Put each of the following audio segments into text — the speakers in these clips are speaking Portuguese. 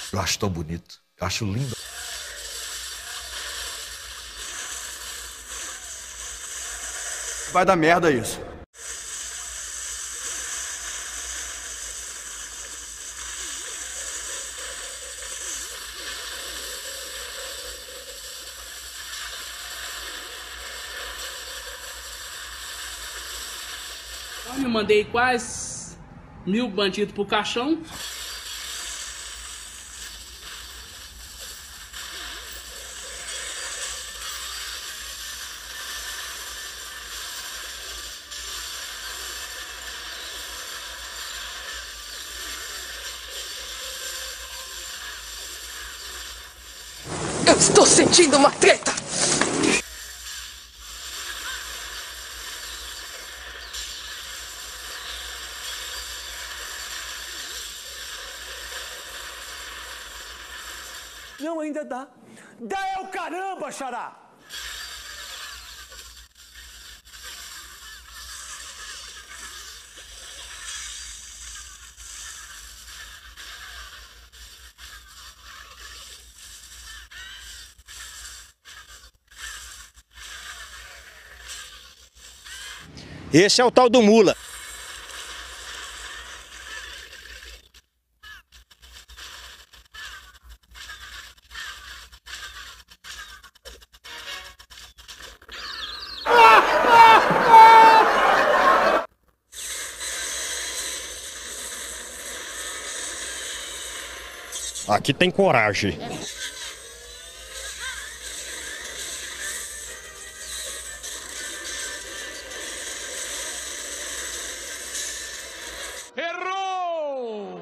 Eu acho tão bonito. Eu acho lindo. Vai dar merda isso. Eu mandei quase 1000 bandidos pro caixão. Eu estou sentindo uma treta! Não, ainda dá. Dá é o caramba, xará! Esse é o tal do mula. Aqui tem coragem. Errou!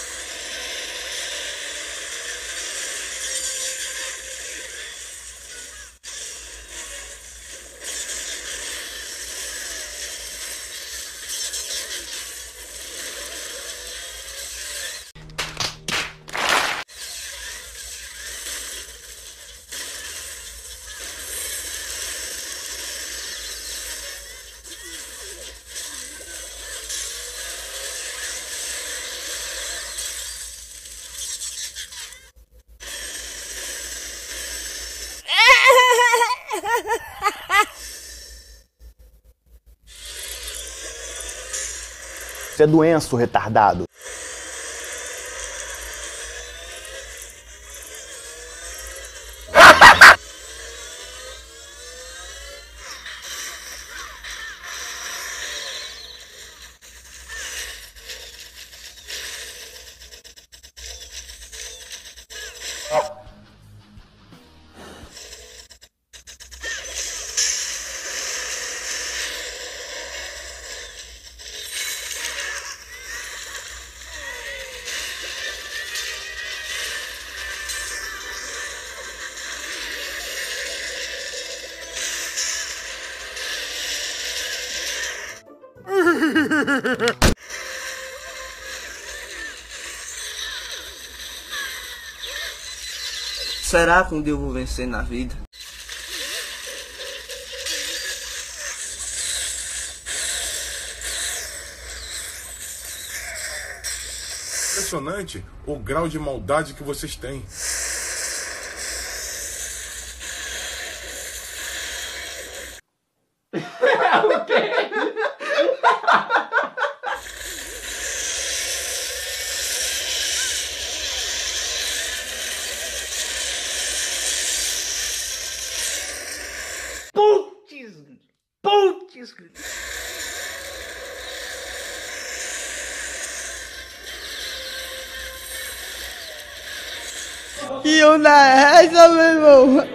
Isso é doença, retardado. Será que um dia eu vou vencer na vida? Impressionante o grau de maldade que vocês têm. Putz! E onda é essa, meu irmão?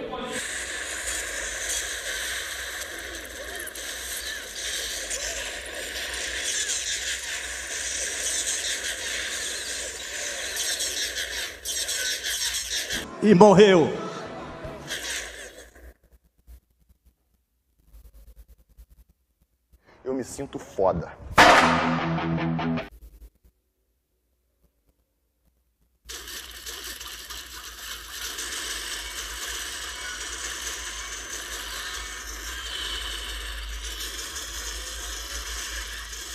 E morreu. Eu me sinto foda.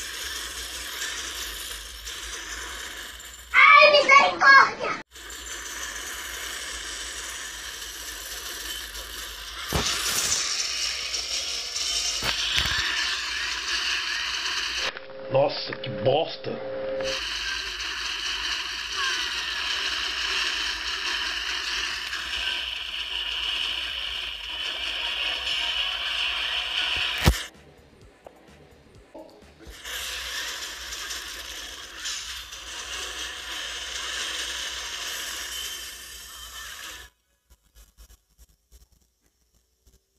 Ai, misericórdia!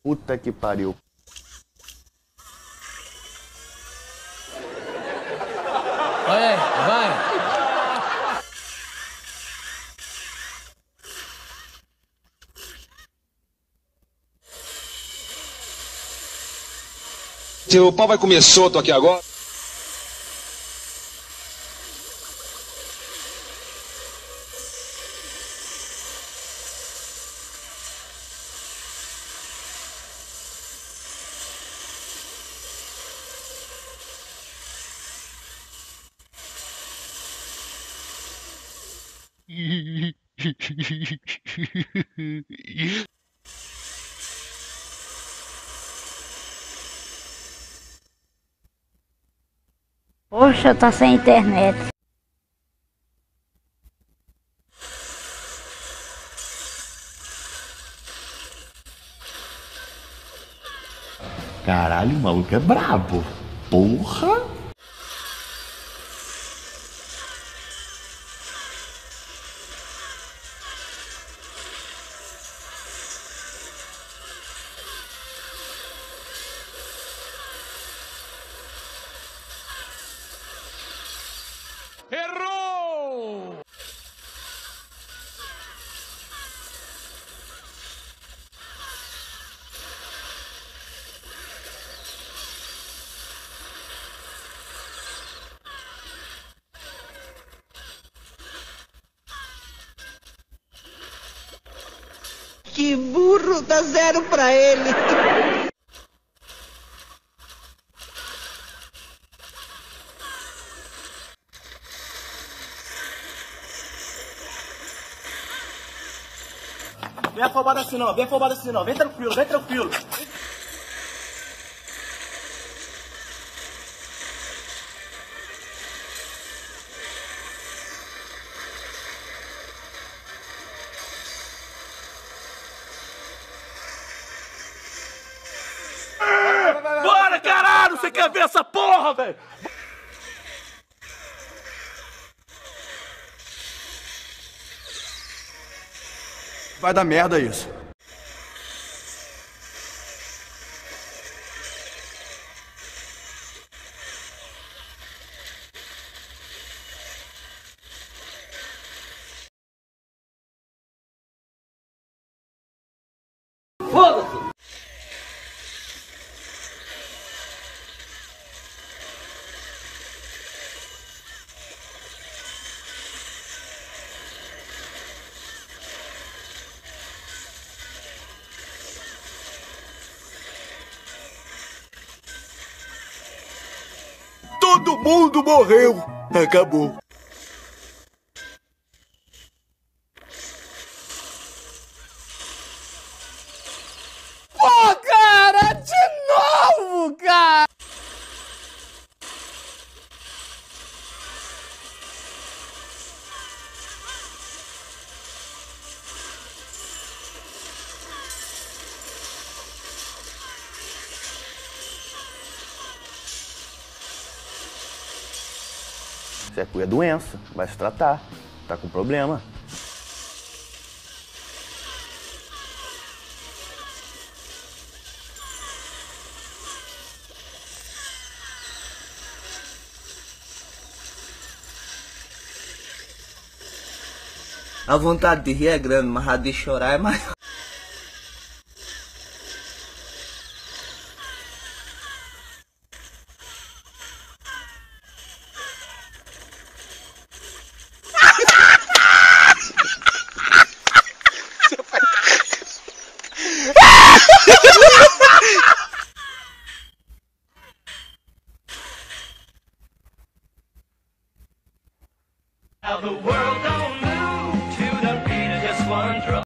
Puta que pariu. Olha aí, vai. Seu pau vai comer solto aqui agora. Poxa, tá sem internet. Caralho, o maluco é brabo. Porra! Errou! Que burro, dá 0 pra ele. Vem afobado assim não, vem afobado assim não. Vem tranquilo, vem tranquilo. Bora, caralho! Você quer ver essa porra, velho? Vai dar merda isso. Foda-se! Todo mundo morreu. Acabou. Pô, cara, de novo, cara. Isso é doença, vai se tratar. Tá com problema. A vontade de rir é grande, mas a de chorar é maior. The world don't move to the beat of just one drum.